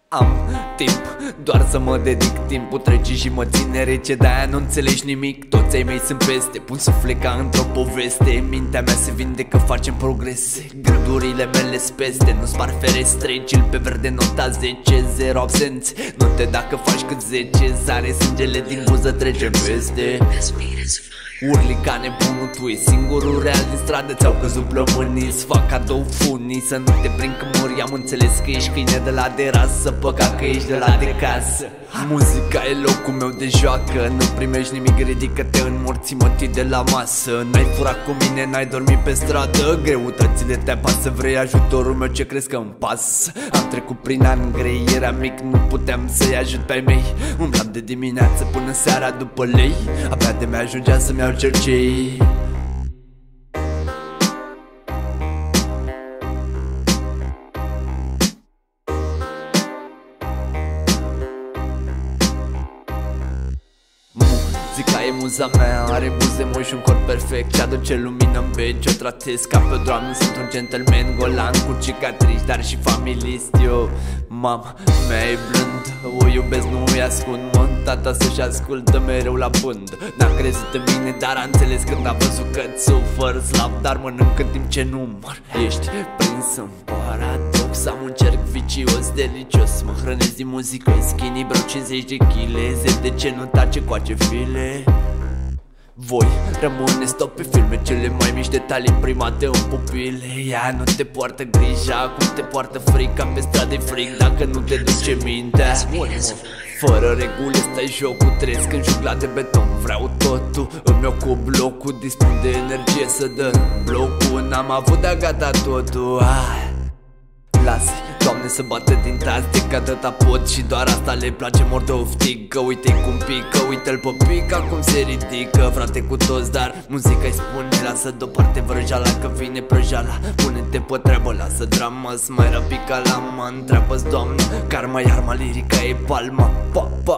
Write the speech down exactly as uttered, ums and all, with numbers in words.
Am timp doar să mă dedic. Timpul trece și mă ține rece, de-aia nu înțelegi nimic. Toți ai mei sunt peste, pun suflet ca într-o poveste. Mintea mea se vindecă, facem progrese. Gândurile mele speste, nu spar ferestre. Cil pe verde nota zece, zero absenți. Nu te dacă faci cât zece, zare sângele din buză trece peste. Urli ca nebunul, tu e singurul real din stradă. Ți-au căzut plămânii, fac cadou funii. Să nu te prind că mori, am înțeles că ești câine de la derasă, păcat că ești de la de casă. Muzica e locul meu de joacă, nu primești nimic, ridică-te în morți-mă de la masă. N-ai furat cu mine, n-ai dormit pe stradă, greutățile te apasă, vrei ajutorul meu, ce crezi că îmi pas? Am trecut prin ani grei, era mic, nu puteam să-i ajut pe-ai mei. Umblam de dimineață până seara după lei, abia de mi-ajungea să-mi iau cercei. Muzica e muza mea, are buze moi și un corp perfect ce aduce lumină în beci, o tratez ca pe doamnă. Sunt un gentleman golan cu cicatrici, dar și familist. Eu, mama mea e blândă, o iubesc, nu îi ascund. Mă, tata să-și ascultă mereu la pândă. N-a crezut în mine, dar a înțeles când a văzut că-ți sufăr slab, dar mănânc în timp ce număr. Ești prins în paradox, am un cerc vicios, delicios. Mă hrănesc din muzică, skinny, vreau cincizeci de kileze. De ce nu tace coace file? Voi rămâneți tot pe filme, cele mai mici detalii imprimate în pupile. Ea nu te poartă grija, cum te poartă frica pe stradă-i fric dacă nu te duce mintea. Fără reguli stai jocul, trăiesc în jungla de beton. Vreau totul, îmi ocup locul, dispun de energie să dă blocul. N-am avut de-a gata totul. Ah. Lasă, Doamne, să bată din tastic, atâta pot și doar asta le place, mor de oftic. Că uite-i cum pică, uite-l pe pic, acum se ridică. Frate cu toți, dar muzica-i spune, lasă deoparte vrăjeala, că vine prăjeala. Pune-te pe treabă, lasă drama, mai răpica la mă. Întreabă-ți, Doamne, karma, iarma, lirica e palma. Pa, pa.